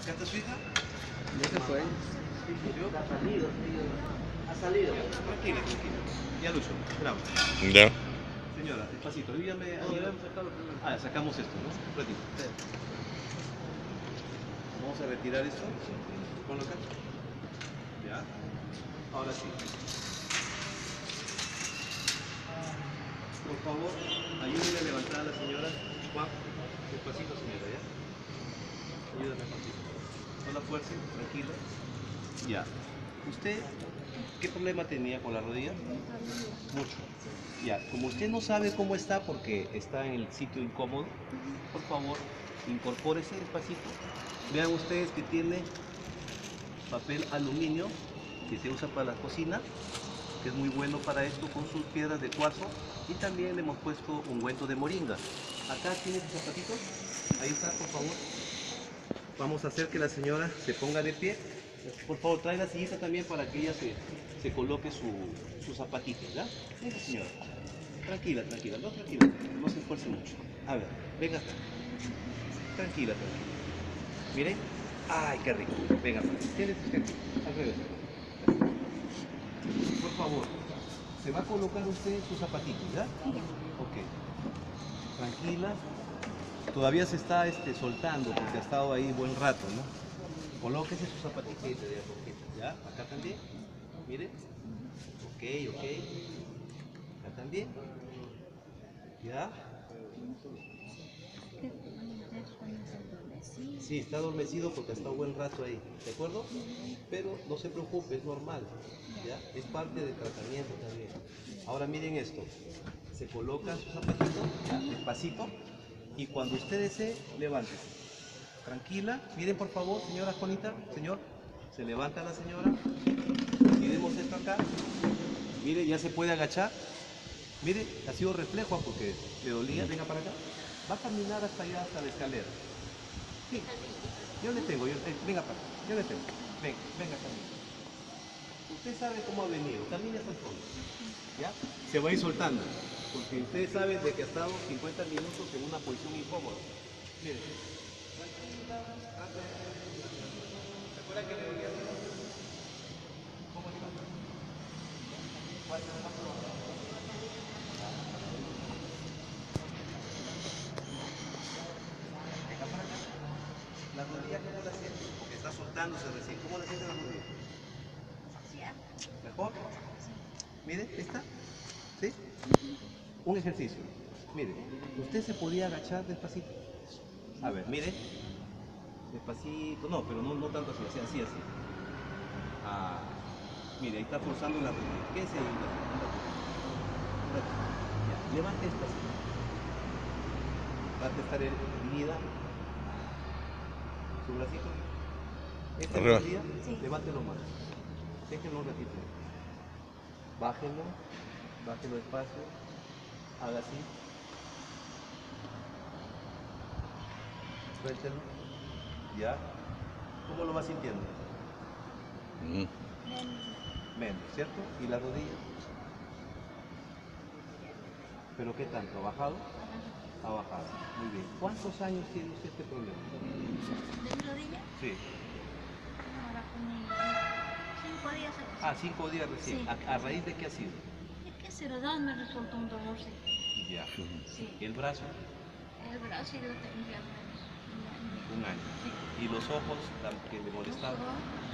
¿Acá está su hija? Ya se fue. Ha salido. Tranquila, tranquila. Ya Lucho, esperamos. Ya. Señora, despacito, dígame. Ah, sacamos esto, ¿no? Un ratito. Vamos a retirar esto. Ponlo acá. Ya. Ahora sí. Por favor, ayúdenme a levantar a la señora. Juan, despacito, señora, ¿ya? Ayúdame despacito. No la fuerce, tranquila. Ya. ¿Usted qué problema tenía con la rodilla? Mucho. Ya, como usted no sabe cómo está porque está en el sitio incómodo, por favor, incorpórese despacito. Vean ustedes que tiene papel aluminio que se usa para la cocina, que es muy bueno para esto con sus piedras de cuarzo. Y también le hemos puesto ungüento de moringa. Acá tiene sus zapatitos. Ahí está, por favor. Vamos a hacer que la señora se ponga de pie. Por favor, trae la sillita también para que ella se coloque sus zapatitos, ¿ya? Venga, señora. Tranquila, tranquila, no se esfuerce mucho. A ver, venga acá. Tranquila, tranquila. Miren. Ay, qué rico. Venga, tienes usted aquí. Al revés. Por favor, se va a colocar usted sus zapatitos, ¿ya? Ok. Tranquila. Todavía se está soltando porque ha estado ahí buen rato, ¿no? Colóquese sus zapatitos de a poquito, ¿ya? Acá también. Mire. Ok, ok. Acá también. ¿Ya? Sí, está adormecido porque ha estado buen rato ahí, ¿de acuerdo? Pero no se preocupe, es normal, ¿ya? Es parte del tratamiento también. Ahora miren esto, se coloca su zapatito, ¿ya? Despacito, y cuando usted desee, levántese. Tranquila, miren por favor, señora Juanita, señor, se levanta la señora, tiremos esto acá, mire, ya se puede agachar, mire, ha sido reflejo porque le dolía, venga para acá, va a caminar hasta allá, hasta la escalera. Sí, yo le tengo, venga para acá, yo le tengo, venga camine. Usted sabe cómo ha venido, camine hasta el fondo, ¿ya? Se va a ir soltando, porque ustedes saben de que ha estado 50 minutos en una posición incómoda. Mire, tranquila, ¿se acuerda que le dolía? ¿Cómo está? ¿Cuál es el más probable? Venga para acá. La rodilla, ¿cómo la siente? Porque está soltándose recién. ¿Cómo la siente la rodilla? ¿Mejor? Mire, ¿esta? ¿Sí? Un ejercicio. Mire, usted se podía agachar despacito. A ver, mire. Despacito. No, pero no tanto así, así. Ah, mire, ahí está forzando la rodilla. Quédese ahí un ratito. Ya, levante despacito. Trate de estar erguida. Su bracito. Esta Arriba. rodilla, levántelo más. Déjenlo un ratito. Bájenlo despacio. Haga así. Suéltelo. ¿Ya? ¿Cómo lo va sintiendo? Menos, ¿cierto? ¿Y la rodilla? ¿Pero qué tanto? ¿Ha bajado? Ha bajado. Muy bien. ¿Cuántos años tiene usted este problema? ¿De mi rodilla? Sí. Ahora como 5 días. Ah, 5 días recién. Sí. ¿A raíz de qué ha sido? Es que se lo dan, me resulta un dolor. Ya. Sí. ¿Y el brazo? El brazo y lo tengo ya Un año. Sí. ¿Y los ojos que le molestaban? Los ojos,